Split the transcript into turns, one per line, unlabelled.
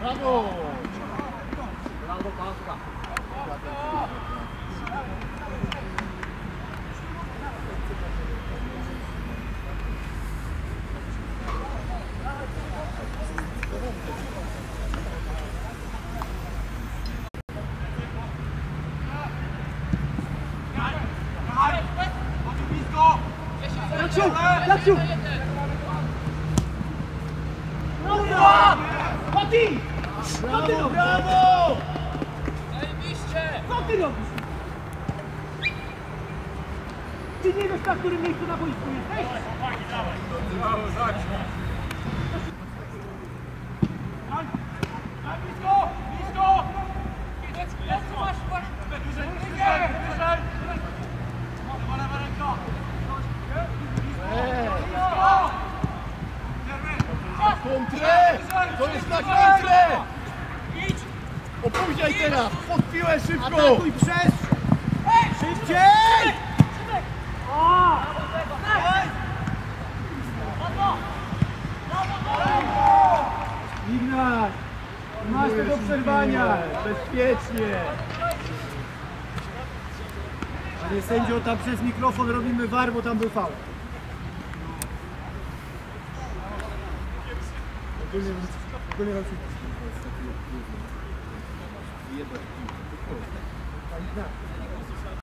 Brawo! Brawo, Pawła.
Jaksiu! Mati! Co ty robisz? Brawo!
Zajebiście!
Co ty robisz? Ty nie wiesz, na którym miejscu na boisku jesteś?
Brawo, Zaksiu!
Blisko! Blisko!
Wyżej, wyżej, wyżej!
Lewa ręka!
Kontrę! To jest na kontrę! Opóźniaj teraz! Pod piłę szybko!
Atakuj przez! Szybciej! O! Ignat! Masz to do przerwania!
Bezpiecznie!
Panie sędzio, tam przez mikrofon robimy war, bo tam był faul.